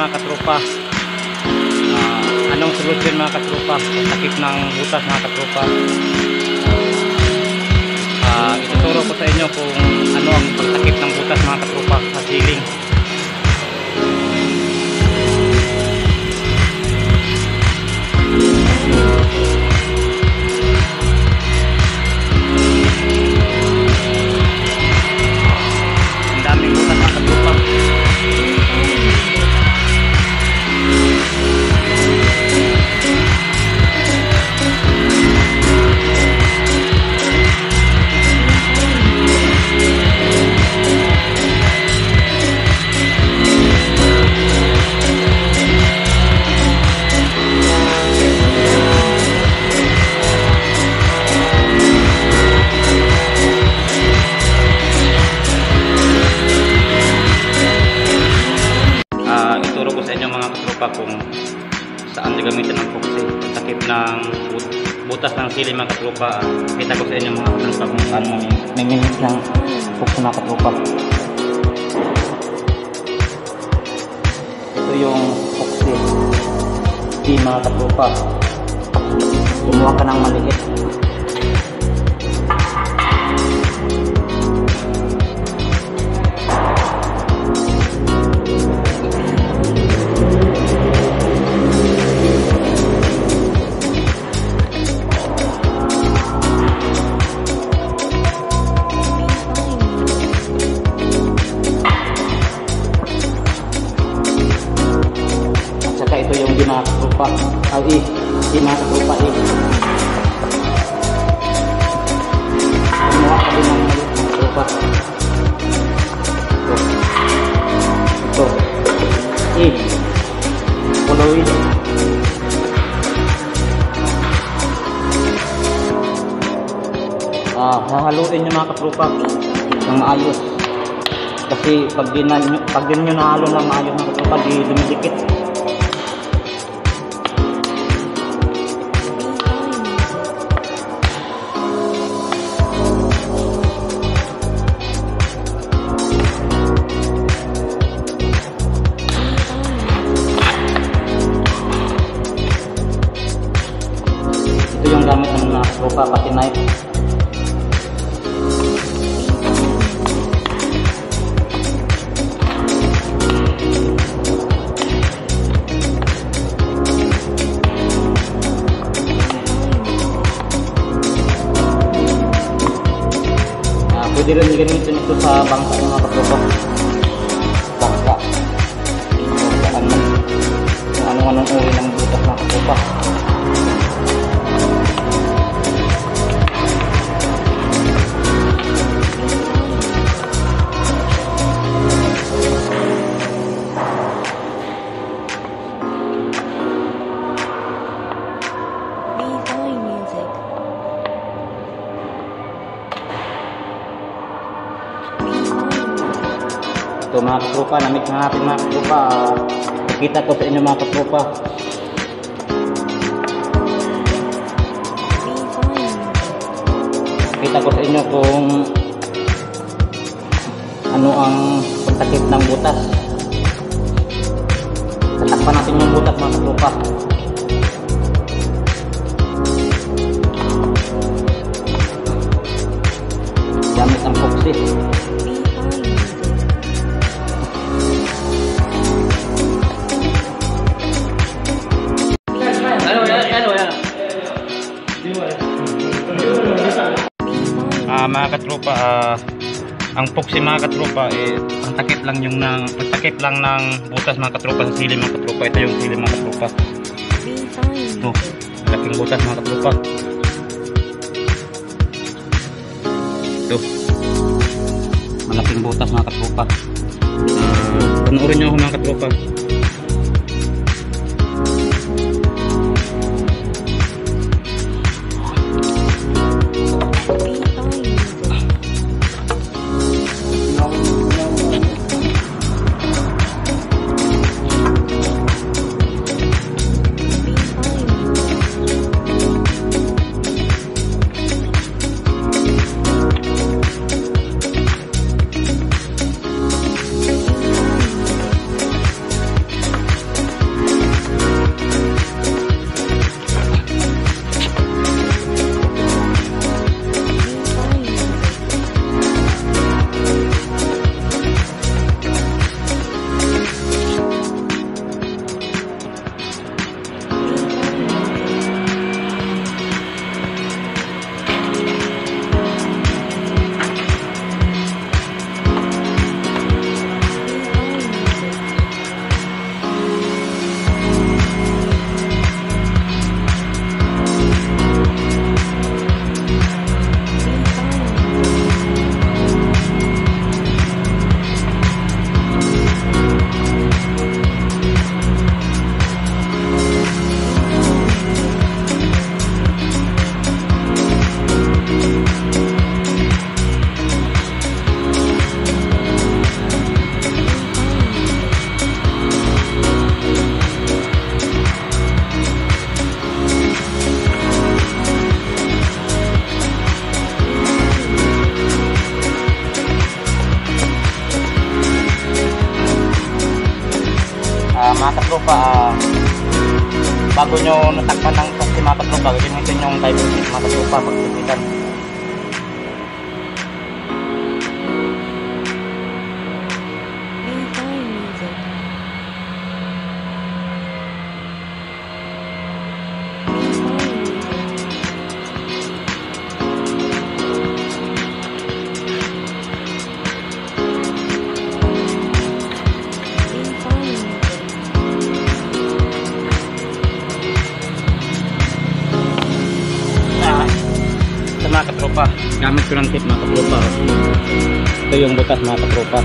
mga katropa. Anong solusyon mga katropa sa sakit ng butas mga katropa? Ituturo ko sa inyo kung ano ang pagsakit ng butas mga katropa sa ceiling. Ang daming butas mga katropa. Ituro ko sa inyo mga katropa kung saan gagamitin ang epoxy. Sakit ng butas ng ceiling mga katropa. Kita ko sa inyo mga katropa kung saan may minutes ng epoxy mga katropa. Ito yung epoxy. Di mga katropa. Kumuha ka ng maliit. Ito yung di mga katropa. Di mga katropa kumuha ka din ng maliit mga katropa. Ito puluin. Hahaluin nyo mga katropa ng maayos, kasi pag din nyo nahalo ng maayos mga katropa, di dumidikit. Ito yung gamit ng mga katropa, pati knife. Pwede rin gamitin ito sa bangka ng mga katropa. Bangka. Kung anong uri ng butas mga katropa. Ito mga katropa, namit na natin mga katropa. Kita ko sa inyo mga katropa. Kita ko sa inyo kung ano ang pagsakit ng butas. Tatakpan natin yung butas mga katropa. Gamit ang epoxy. Mga katropa, ang epoxy mga katropa ang takip lang yung pagtakip lang ng butas mga katropa sa ceiling mga katropa. Ito yung ceiling mga katropa. Ito, malaking butas mga katropa. Ito, malaking butas mga katropa. Panoorin nyo ako mga katropa. Mga katropa, bago nyo natakpan ng poxy mga katropa, gamitin yung fiber stick mga katropa pagsipitan. Mga katropa, gamit ko ng tip mga katropa. Ito yung butas mga katropa.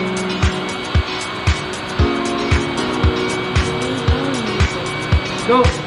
Go!